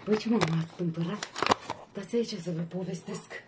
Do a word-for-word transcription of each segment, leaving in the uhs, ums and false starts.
Băi, ce m-am astâmpărat? Dați aici să vă povestesc.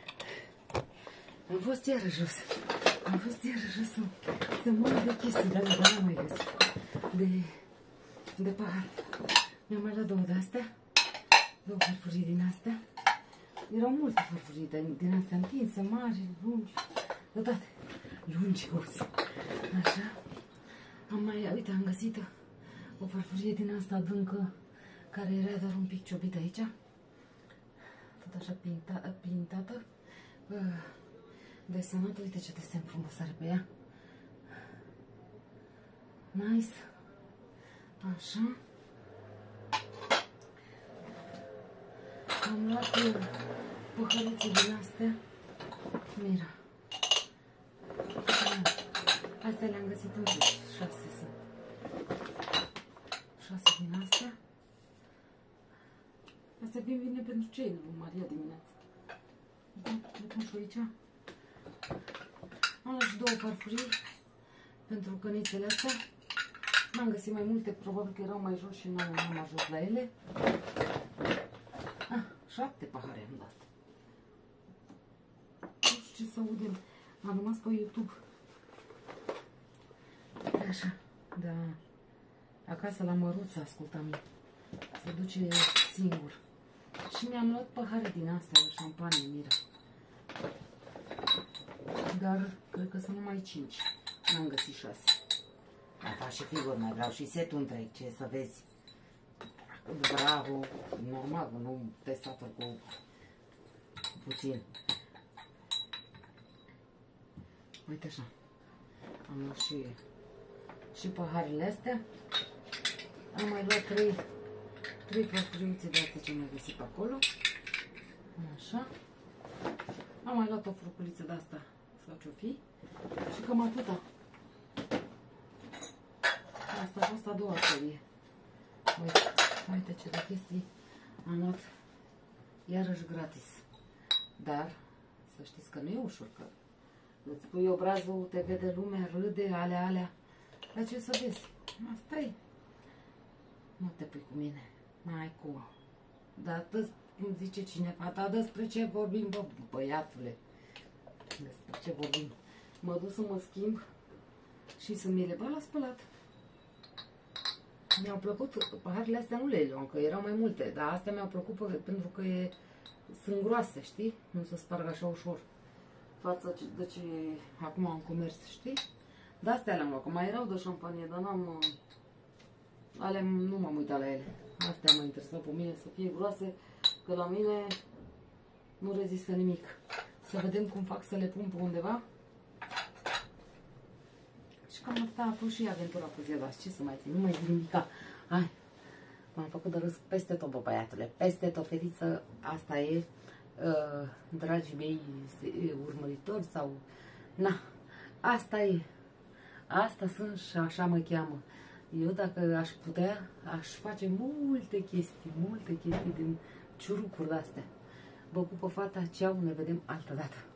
Am fost iară jos. Am fost iară jos să mă de chestii, dar n-am mai găsit. De, de pahar. Mi-am mai luat două de-astea. Două farfurii din astea. Erau multe farfurii din astea întinse, mari, lungi. De toate. Lungi, ozi. Așa. Am mai, uite, am găsit o farfurie din asta adâncă, care era doar un pic ciobită aici. Tot așa pinta, pintată. Desenată, uite ce desen frumos are pe ea. Nice. Așa. Am luat păhăruțe din astea. Mira. Astea le-am găsit în jur. Șase sunt. Șase din astea. Astea bine vine pentru cei în Maria dimineața. Le pun și aici. Am luat și două farfurii pentru cănițele astea. N-am găsit mai multe, probabil că erau mai jos și n-am ajuns la ele. Ah, șapte pahare am dat. Nu știu ce să audem. Am rămas pe YouTube. Așa, da. Acasă la Măruță ascultam eu. Se duce singur. Și mi-am luat pahare din astea, o șampanie, Mira. Dar cred că sunt numai cinci. N-am găsit șase. Mai fac și figuri, mai vreau și setul întreg, ce să vezi. Bravo, normal, nu testator cu puțin. Uite așa. Am luat și, și paharele astea. Am mai luat trei, trei farfuriuțe de astea ce mi-am găsit pe acolo. Așa. Am mai luat o fruculiță de asta sau ce-o fi. Și cam atâta. Asta a fost a doua serie. Uite, uite ce de chestii am luat iarăși gratis. Dar să știți că nu e ușor, că îți pui obrazul, te vede lumea, râde, alea, alea. Dar ce să vezi? Asta e. Nu te pui cu mine. N-ai cum. Dar cum zice cineva, dar despre ce vorbim, bă, băiatule? Despre ce vorbim? Mă duc să mă schimb și să mi le bag la spălat. Mi-au plăcut, paharele astea nu le luam, că erau mai multe, dar astea mi-au plăcut pentru că e, sunt groase, știi? Nu se sparg așa ușor. Față de ce acum am comerț, știi? De astea le-am luat, că mai erau de șampanie, dar n-am... Alea nu m-am uitat la ele. Astea mă interesau pe mine, să fie groase, că la mine nu rezistă nimic. Să vedem cum fac să le pun pe undeva. Și cam asta a fost și aventura cu ziua. Ce să mai țin? Nu mai zic nimica. Hai, m-am făcut de râs peste tot, bă, băiatule. Peste tot, fetiță, asta e, uh, dragii mei urmăritori sau... Na, asta e. Asta sunt și așa mă cheamă. Eu, dacă aș putea, aș face multe chestii, multe chestii din ciurucuri de-astea. Vă pupă fata, ceau, ne vedem altă dată.